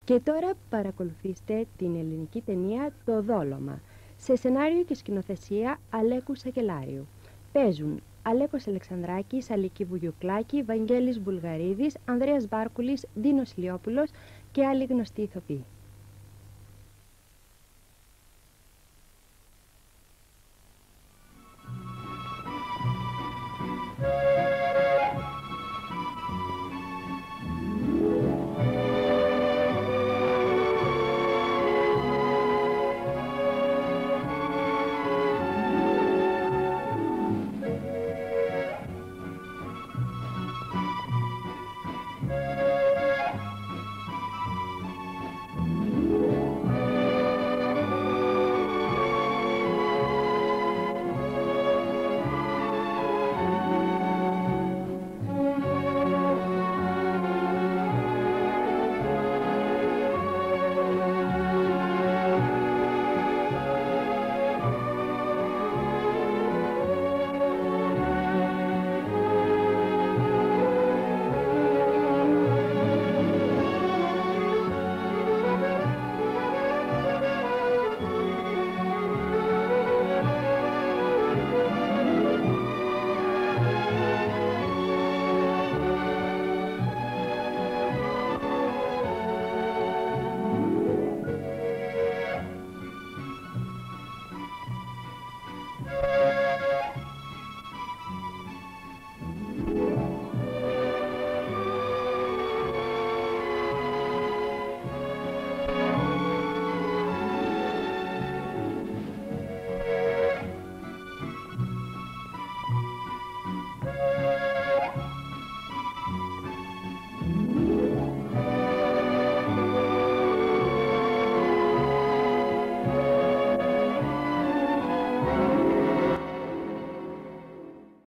Και τώρα παρακολουθήστε την ελληνική ταινία «Το Δόλωμα». Σε σενάριο και σκηνοθεσία Αλέκου Σακελάριου. Παίζουν Αλέκος Αλεξανδράκης, Αλική Βουγιουκλάκη, Βαγγέλης Μπουλγαρίδης, Ανδρέας Βάρκουλης, Δίνος Ηλιόπουλος και άλλοι γνωστοί ηθοποιοί.